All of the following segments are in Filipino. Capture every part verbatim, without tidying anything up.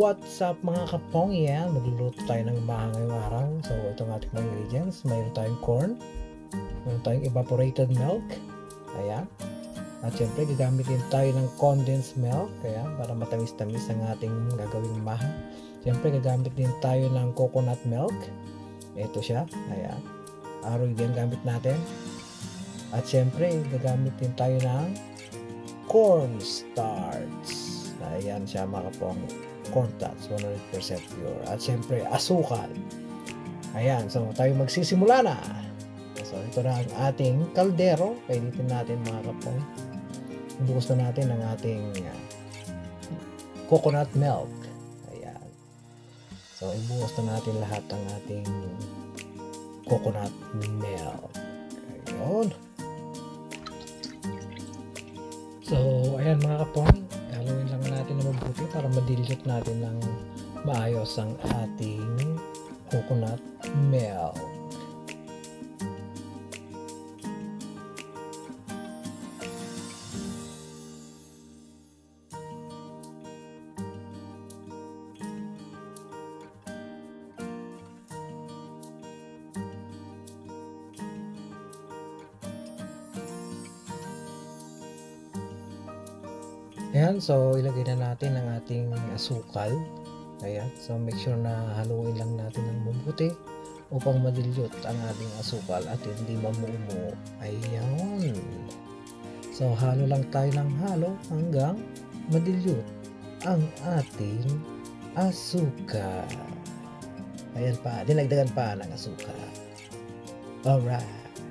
What's up mga kapong? Yan, magluluto tayo ng maha ngayong araw. So ito ang ating mga ingredients. Mayroon tayong corn, mayroon tayong evaporated milk, ayan. At syempre gagamitin tayo ng condensed milk, kaya para matamis-tamis ang ating gagawing maha. Syempre gagamit din tayo ng coconut milk. Ito siya, ayan. Araw din gamit natin. At syempre gagamit din tayo ng cornstarch. Ayan siya mga kapong, cornstarch one hundred percent pure. At syempre asukal. Ayan, so tayo magsisimula na. So ito na ang ating kaldero. Painitin natin mga kapong. Ibuhos na natin ang ating uh, coconut milk. Ayan. So ibuhos na natin lahat ang ating coconut milk. Ayun. So ayan mga kapong, haluin lang natin na mabuti para madilute natin ng maayos ang ating coconut milk. Ayan, so ilagay na natin ang ating asukal. Ayan, so make sure na haluin lang natin ng mabuti upang madilute ang ating asukal at hindi mamumuo. Ayan. So halo lang tayo ng halo hanggang madilute ang ating asukal. Ayan pa, dinagdagan pa ng asukal. Alright.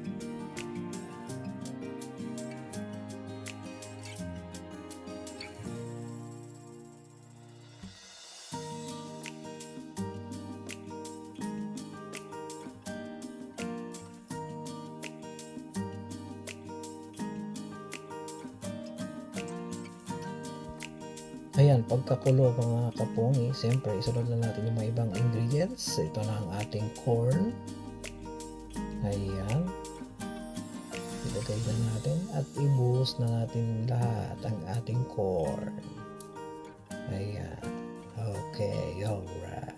Ayan, pagkakulo mga kapongi, siyempre isunod na natin yung mga ibang ingredients. Ito na ang ating corn. Ayan. Ilagay na natin at ibuhos na natin lahat ang ating corn. Ayan. Okay, alright.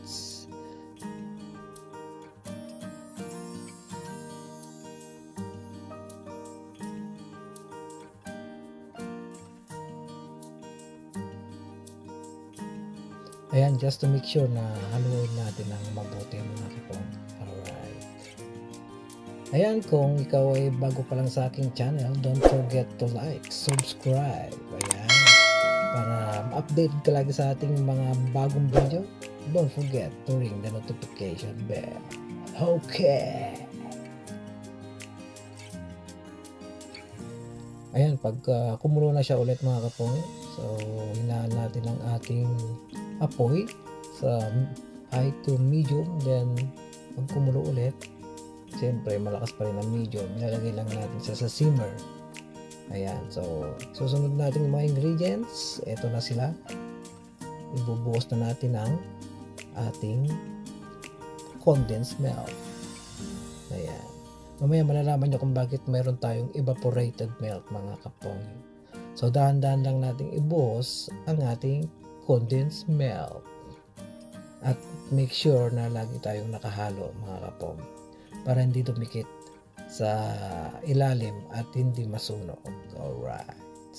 Ayan, just to make sure na haluin natin ng mabuti mga kapong. Alright. Ayan, kung ikaw ay bago pa lang sa aking channel, don't forget to like, subscribe. Ayan. Para ma-update ka lagi sa ating mga bagong video, don't forget to ring the notification bell. Okay. Ayan, pag uh, kumulo na siya ulit mga kapong, so hinaan natin ang ating apoy sa high to medium, then pag kumulo ulit, siyempre malakas pa rin ang medium, ilalagay lang natin siya sa simmer. Ayan, so susunod natin yung mga ingredients. Ito na sila. Ibubuhos na natin ang ating condensed milk. Ayan, mamaya malalaman nyo kung bakit mayroon tayong evaporated milk mga kapong. So dahan-dahan lang natin ibuhos ang ating condensed milk at make sure na lagi tayong nakahalo mga kapong para hindi dumikit sa ilalim at hindi masunog. Alright.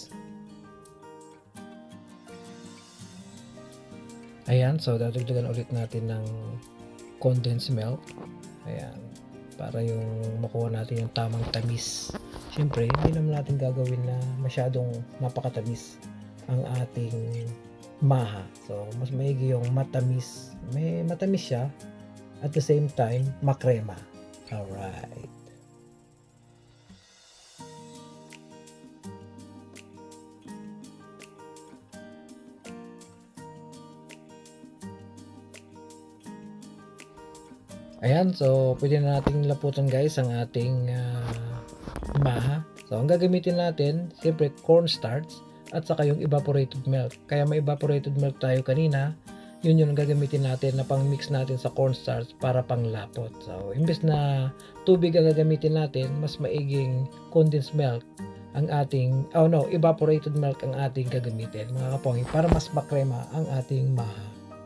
Ayan, so dadagdagan ulit natin ng condensed milk. Ayan, para yung makuha natin yung tamang tamis. Siyempre hindi naman natin gagawin na masyadong napakatamis ang ating maha. So mas maigi yung matamis, may matamis siya at the same time makrema. Alright. Ayan, so pwede na natin laputan guys ang ating uh, maha. So ang gagamitin natin, siyempre cornstarch at saka yung evaporated milk. Kaya may evaporated milk tayo kanina, yun yung gagamitin natin na pang mix natin sa cornstarch para pang lapot. So imbes na tubig ang gagamitin natin, mas maiging condensed milk ang ating, oh no, evaporated milk ang ating gagamitin mga kapogi para mas makrema ang ating maha.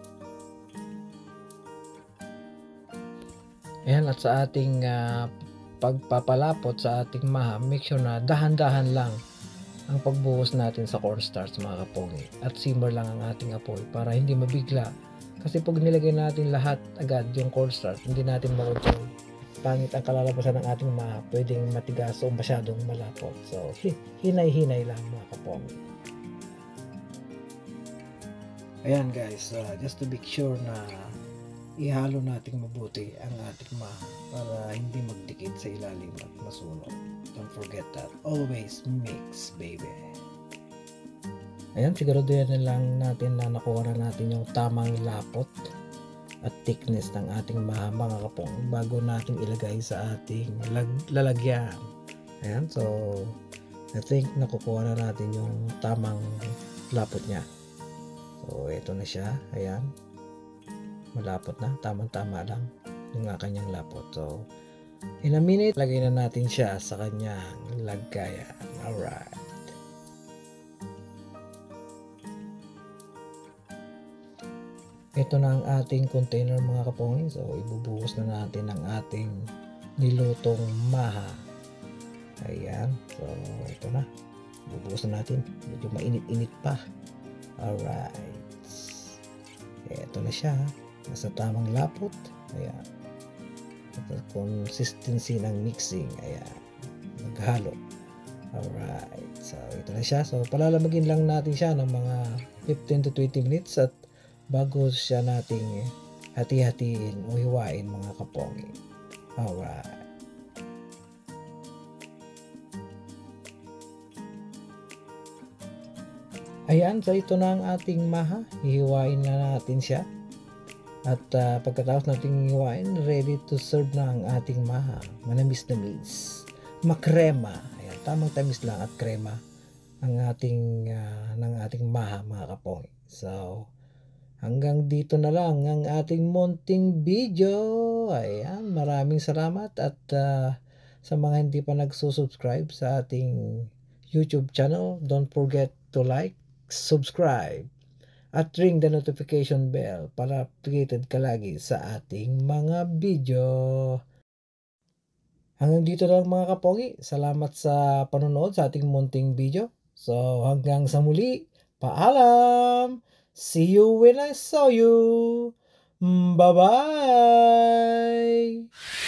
Ayan, at sa ating uh, pagpapalapot sa ating maha, make sure na dahan-dahan lang ang pagbuhos natin sa cornstarch mga kapogi, at simmer lang ang ating apoy para hindi mabigla, kasi pag nilagay natin lahat agad yung cornstarch, hindi natin makontrol, pangit ang kalalabasan ng ating maha, pwedeng matigas o masyadong malapot. So hinay-hinay lang mga kapogi. Ayan guys, uh, just to make sure na ihalo natin mabuti ang ating maha para hindi magdikit sa ilalim at masunog. Don't forget that. Always mix, baby. Ayan, siguraduhin na lang natin na nakuha na natin yung tamang lapot at thickness ng ating maha mga kapong bago natin ilagay sa ating lalagyan. Ayan, so I think nakukuha na natin yung tamang lapot niya. So ito na siya. Ayan, malapot na, tamang-tama lang yung kanyang lapot. So in a minute, lagay na natin siya sa kanyang lagayan. Alright. Ito na ang ating container mga kapongi. So ibubuhos na natin ang ating nilutong maha. Ayan. So ito na. Ibubuhos na natin. Medyo mainit-init pa. Alright. Ito na siya. Nasa tamang lapot. Ayan. Ito consistency ng mixing. Ayan. Maghalo. Alright. So ito na siya. So palalamagin lang natin siya ng mga fifteen to twenty minutes at bago siya nating hati-hatiin o hiwain mga kapongi. Alright. Ayan, so ito na ang ating maha. Hihiwain na natin siya. At uh, pagkatapos nating hiwain, ready to serve na ang ating maha. Manamis-namis. Makrema. Ayan, tamang tamis lang at krema ang ating uh, ng ating maha mga kapongi. So hanggang dito na lang ang ating munting video. Ayan, maraming salamat at uh, sa mga hindi pa nagsusubscribe sa ating YouTube channel, don't forget to like, subscribe, at ring the notification bell para updated ka lagi sa ating mga video. Hanggang dito na lang mga kapogi. Salamat sa panonood sa ating munting video. So hanggang sa muli, paalam! See you when I saw you. Bye-bye.